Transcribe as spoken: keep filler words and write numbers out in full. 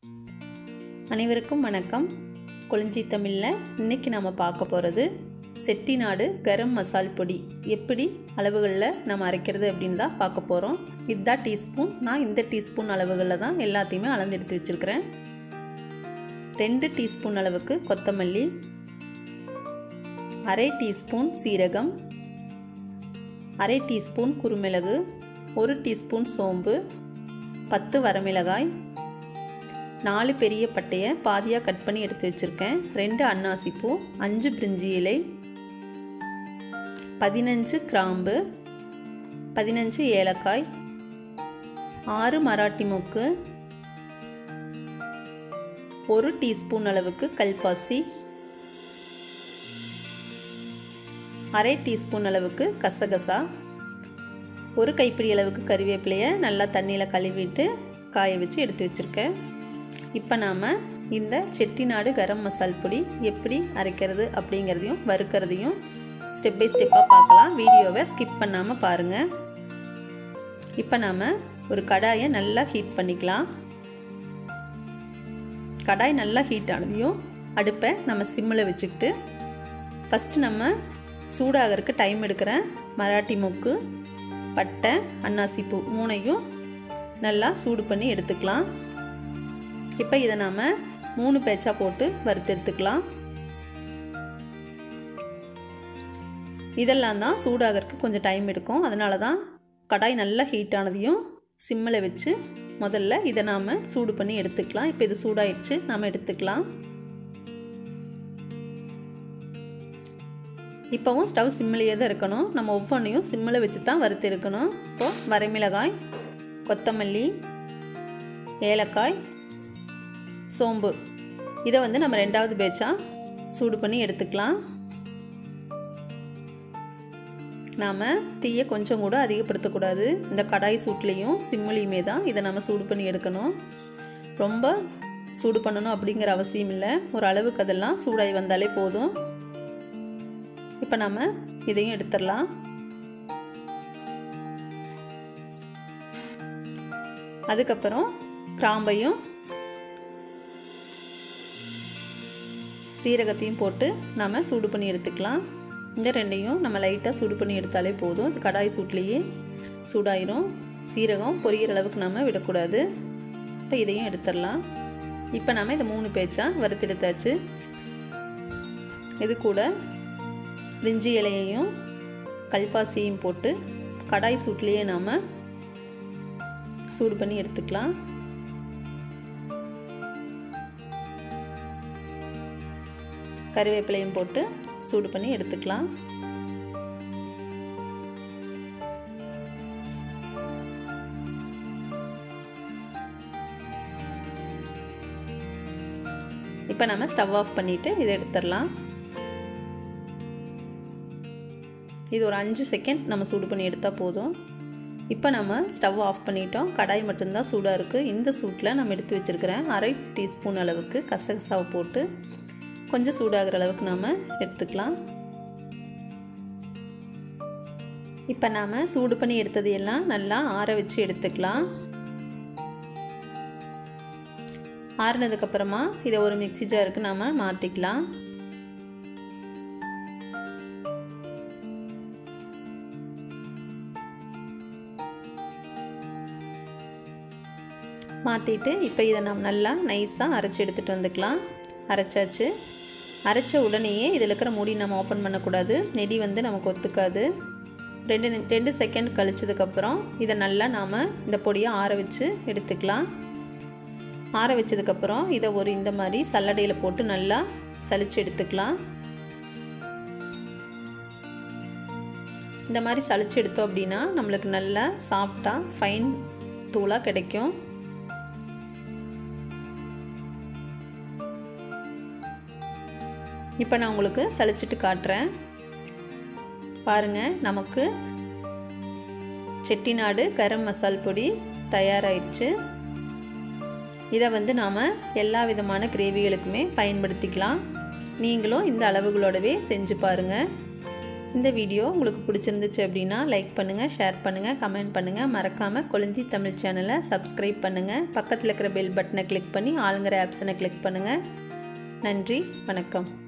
அனைவருக்கும் வணக்கம். கொளிஞ்சி தமிழ்ல இன்னைக்கு நாம பார்க்க போறது செட்டிநாடு கரம் மசால் பொடி எப்படி அளவுகளில் நம்ம அரைக்கிறது அப்படின்னு தான் பார்க்க போகிறோம். இதுதான் டீஸ்பூன். நான் இந்த டீஸ்பூன் அளவுகளில் தான் எல்லாத்தையுமே அளந்து எடுத்து வச்சுருக்கிறேன். ரெண்டு டீஸ்பூன் அளவுக்கு கொத்தமல்லி, அரை டீஸ்பூன் சீரகம், அரை டீஸ்பூன் குருமிளகு, ஒரு டீஸ்பூன் சோம்பு, பத்து வரமிளகாய், நாலு பெரிய பட்டையை பாதியாக கட் பண்ணி எடுத்து வச்சுருக்கேன், ரெண்டு அன்னாசிப்பூ, அஞ்சு பிரிஞ்சி இலை, பதினஞ்சு கிராம்பு, பதினஞ்சு ஏலக்காய், ஆறு மராட்டி மொக்கு, ஒரு டீஸ்பூன் அளவுக்கு கல்பாசி, அரை டீஸ்பூன் அளவுக்கு கசகசா, ஒரு கைப்பிடி அளவுக்கு கறிவேப்பிலையை நல்லா தண்ணியில் கழுவிட்டு காய வச்சு எடுத்து வச்சுருக்கேன். இப்போ நாம் இந்த செட்டிநாடு கரம் மசால் பொடி எப்படி அரைக்கிறது அப்படிங்கிறதையும் வறுக்கிறதையும் ஸ்டெப் பை ஸ்டெப்பாக பார்க்கலாம். வீடியோவை ஸ்கிப் பண்ணாமல் பாருங்கள். இப்போ நாம் ஒரு கடாயை நல்லா ஹீட் பண்ணிக்கலாம். கடாய் நல்லா ஹீட் ஆனதையும் அடுப்பை நம்ம சிம்மில் வச்சுக்கிட்டு ஃபஸ்ட்டு நம்ம சூடாகிறதுக்கு டைம் எடுக்கிறேன் மராட்டி மொக்கு, பட்டை, அன்னாசிப்பூ மூணையும் நல்லா சூடு பண்ணி எடுத்துக்கலாம். இப்போ இதை நாம் மூணு பேச்சா போட்டு வறுத்து எடுத்துக்கலாம். இதெல்லாம் தான் சூடாகிறதுக்கு கொஞ்சம் டைம் எடுக்கும். அதனால தான் கடாய் நல்லா ஹீட் ஆனதையும் சிம்மில் வச்சு முதல்ல இதை நாம் சூடு பண்ணி எடுத்துக்கலாம். இப்போ இது சூடாயிடுச்சு, நாம் எடுத்துக்கலாம். இப்போவும் ஸ்டவ் சிம்மிலேயே தான் இருக்கணும். நம்ம ஒவ்வொன்றையும் சிம்மில் வச்சு தான் வறுத்து எடுக்கணும். இப்போது வரமிளகாய், கொத்தமல்லி, ஏலக்காய், சோம்பு இதை வந்து நம்ம ரெண்டாவது பேட்சாக சூடு பண்ணி எடுத்துக்கலாம். நாம் தீயை கொஞ்சம் கூட அதிகப்படுத்தக்கூடாது. இந்த கடாய் சூட்லேயும் சிம்மிலையுமே தான் இதை நம்ம சூடு பண்ணி எடுக்கணும். ரொம்ப சூடு பண்ணணும் அப்படிங்கிற அவசியம் இல்லை. ஒரு அளவுக்கு அதெல்லாம் சூடாகி வந்தாலே போதும். இப்போ நம்ம இதையும் எடுத்துடலாம். அதுக்கப்புறம் கிராம்பையும் சீரகத்தையும் போட்டு நம்ம சூடு பண்ணி எடுத்துக்கலாம். இந்த ரெண்டையும் நம்ம லைட்டாக சூடு பண்ணி எடுத்தாலே போதும். இது கடாய் சூட்லேயே சூடாயிரும். சீரகம் பொரியிற அளவுக்கு நம்ம விடக்கூடாது. இப்போ இதையும் எடுத்துடலாம். இப்போ நம்ம இதை மூணு பேச்சா வறுத்து எடுத்தாச்சு. இது கூட பிரிஞ்சி இலையையும் கல்பாசியையும் போட்டு கடாய் சூட்லேயே நாம் சூடு பண்ணி எடுத்துக்கலாம். கறிவேப்பிலையும் போட்டு சூடு பண்ணி எடுத்துக்கலாம். இப்போ நம்ம ஸ்டவ் ஆஃப் பண்ணிவிட்டு இதை எடுத்துடலாம். இது ஒரு அஞ்சு செகண்ட் நம்ம சூடு பண்ணி எடுத்தால் போதும். இப்போ நம்ம ஸ்டவ் ஆஃப் பண்ணிட்டோம். கடாய் மட்டும்தான் சூடாக இருக்குது. இந்த சூட்டில் நம்ம எடுத்து வச்சுருக்கிறேன் அரை டீஸ்பூன் அளவுக்கு கசகசாவை போட்டு கொஞ்சம் சூடாகிற அளவுக்கு நாம் எடுத்துக்கலாம். இப்போ நாம் சூடு பண்ணி எடுத்தது எல்லாம் நல்லா ஆற வச்சு எடுத்துக்கலாம். ஆறினதுக்கப்புறமா இதை ஒரு மிக்ஸி ஜாருக்கு நாம் மாற்றிக்கலாம். மாற்றிட்டு இப்போ இதை நம்ம நல்லா நைஸாக அரைச்சி எடுத்துகிட்டு வந்துக்கலாம். அரைச்சாச்சு. அரைச்ச உடனேயே இதில் இருக்கிற மூடி நம்ம ஓப்பன் பண்ணக்கூடாது. நெடி வந்து நமக்கு ஒத்துக்காது. ரெண்டு ரெண்டு செகண்ட் கழிச்சதுக்கப்புறம் இதை நல்லா நாம் இந்த பொடியை ஆற வச்சு எடுத்துக்கலாம். ஆற வச்சதுக்கப்புறம் இதை ஒரு இந்த மாதிரி சல்லடையில் போட்டு நல்லா சலிச்சு எடுத்துக்கலாம். இந்த மாதிரி சலிச்சு எடுத்தோம் அப்படின்னா நம்மளுக்கு நல்லா சாஃப்டாக ஃபைன் தூளாக கிடைக்கும். இப்போ நான் உங்களுக்கு சலிச்சிட்டு காட்டுறேன். பாருங்கள், நமக்கு செட்டிநாடு கரம் மசால் பொடி தயாராகிடுச்சு. இதை வந்து நாம் எல்லா விதமான கிரேவிகளுக்குமே பயன்படுத்திக்கலாம். நீங்களும் இந்த அளவுகளோடவே செஞ்சு பாருங்கள். இந்த வீடியோ உங்களுக்கு பிடிச்சிருந்துச்சு அப்படின்னா லைக் பண்ணுங்கள், ஷேர் பண்ணுங்கள், கமெண்ட் பண்ணுங்கள். மறக்காமல் கொளிஞ்சி தமிழ் சேனலை சப்ஸ்கிரைப் பண்ணுங்கள். பக்கத்தில் இருக்கிற பெல் பட்டனை கிளிக் பண்ணி ஆளுங்கிற ஆப்ஷனை கிளிக் பண்ணுங்கள். நன்றி, வணக்கம்.